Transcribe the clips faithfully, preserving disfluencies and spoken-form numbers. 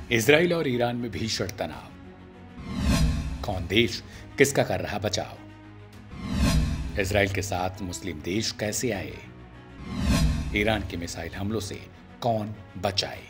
Israel और Iran में भीषण तनाव। कौन देश किसका कर रहा बचाव? इजराइल के साथ मुस्लिम देश कैसे आए? ईरान के मिसाइल हमलों से कौन बचाए?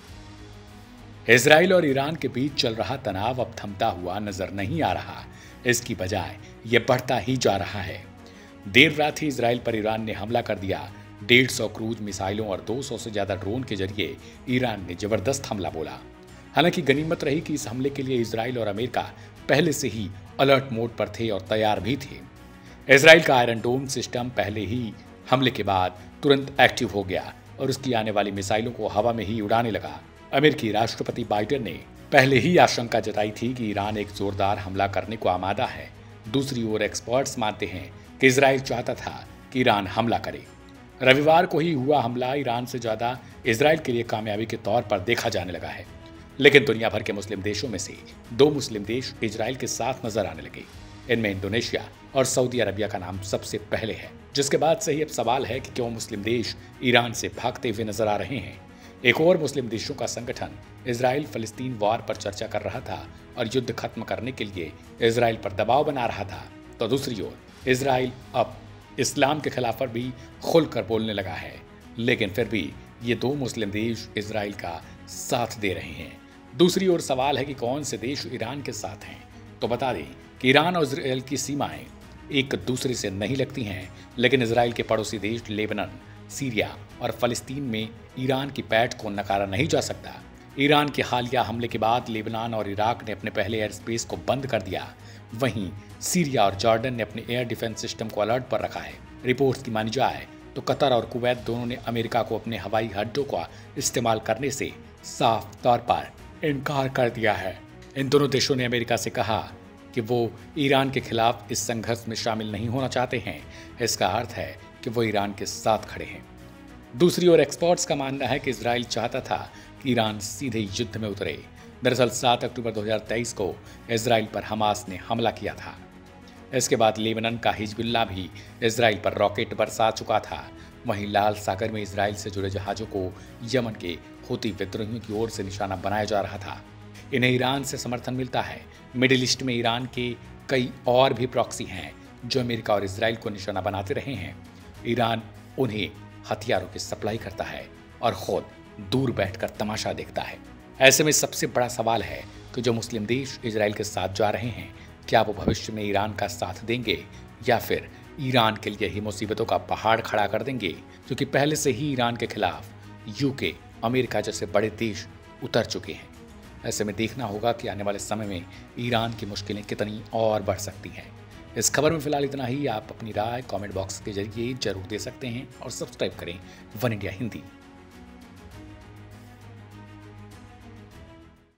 इजराइल और ईरान के बीच चल रहा तनाव अब थमता हुआ नजर नहीं आ रहा, इसकी बजाय यह बढ़ता ही जा रहा है। देर रात ही इजराइल पर ईरान ने हमला कर दिया। डेढ़ सौ क्रूज मिसाइलों और दो सौ से ज्यादा ड्रोन के जरिए ईरान ने जबरदस्त हमला बोला। हालांकि गनीमत रही कि इस हमले के लिए इजराइल और अमेरिका पहले से ही अलर्ट मोड पर थे और तैयार भी थे। इजराइल का आयरन डोम सिस्टम पहले ही हमले के बाद तुरंत एक्टिव हो गया और उसकी आने वाली मिसाइलों को हवा में ही उड़ाने लगा। अमेरिकी राष्ट्रपति बाइडेन ने पहले ही आशंका जताई थी कि ईरान एक जोरदार हमला करने को आमादा है। दूसरी ओर एक्सपर्ट्स मानते हैं कि इजराइल चाहता था कि ईरान हमला करे। रविवार को ही हुआ हमला ईरान से ज्यादा इजराइल के लिए कामयाबी के तौर पर देखा जाने लगा है। लेकिन दुनिया भर के मुस्लिम देशों में से दो मुस्लिम देश इजराइल के साथ नजर आने लगे। इनमें इंडोनेशिया और सऊदी अरबिया का नाम सबसे पहले है, जिसके बाद से ही अब सवाल है कि क्यों मुस्लिम देश ईरान से भागते हुए नजर आ रहे हैं। एक और मुस्लिम देशों का संगठन इजराइल फलस्तीन वॉर पर चर्चा कर रहा था और युद्ध खत्म करने के लिए इजराइल पर दबाव बना रहा था, तो दूसरी ओर इजराइल अब इस्लाम के खिलाफ भी खुलकर बोलने लगा है। लेकिन फिर भी ये दो मुस्लिम देश इजराइल का साथ दे रहे हैं। दूसरी ओर सवाल है कि कौन से देश ईरान के साथ हैं। तो बता दें कि ईरान और इजराइल की सीमाएं एक दूसरे से नहीं लगती हैं, लेकिन इजराइल के पड़ोसी देश लेबनान, सीरिया और फलस्तीन में ईरान की पैठ को नकारा नहीं जा सकता। ईरान के हालिया हमले के बाद लेबनान और इराक ने अपने पहले एयर स्पेस को बंद कर दिया। वहीं सीरिया और जॉर्डन ने अपने एयर डिफेंस सिस्टम को अलर्ट पर रखा है। रिपोर्ट्स की मानी जाए तो कतर और कुवैत दोनों ने अमेरिका को अपने हवाई अड्डों का इस्तेमाल करने से साफ तौर पर इनकार कर दिया है। इन दोनों देशों ने अमेरिका से कहा कि वो ईरान के खिलाफ इस संघर्ष में शामिल नहीं होना चाहते हैं। इसका अर्थ है कि वो ईरान के साथ खड़े हैं। दूसरी ओर एक्सपर्ट्स का मानना है कि इजराइल चाहता था कि ईरान सीधे युद्ध में उतरे। दरअसल सात अक्टूबर दो हज़ार तेईस को इजराइल पर हमास ने हमला किया था। इसके बाद लेबनान का हिजबुल्ला भी इजराइल पर रॉकेट बरसा चुका था। वहीं लाल सागर में इजराइल से जुड़े जहाजों को यमन के हूती विद्रोहियों की ओर से निशाना बनाया जा रहा था। इन्हें ईरान से समर्थन मिलता है। मिडिल ईस्ट में ईरान के कई और भी प्रॉक्सी हैं जो अमेरिका और इजराइल को निशाना बनाते रहे हैं। ईरान उन्हें हथियारों की सप्लाई करता है और खुद दूर बैठकर तमाशा देखता है। ऐसे में सबसे बड़ा सवाल है कि जो मुस्लिम देश इजराइल के साथ जा रहे हैं, क्या वो भविष्य में ईरान का साथ देंगे या फिर ईरान के लिए ही मुसीबतों का पहाड़ खड़ा कर देंगे, क्योंकि पहले से ही ईरान के खिलाफ यूके, अमेरिका जैसे बड़े देश उतर चुके हैं। ऐसे में देखना होगा कि आने वाले समय में ईरान की मुश्किलें कितनी और बढ़ सकती हैं। इस खबर में फिलहाल इतना ही। आप अपनी राय कमेंट बॉक्स के जरिए जरूर दे सकते हैं और सब्सक्राइब करें वन इंडिया हिंदी।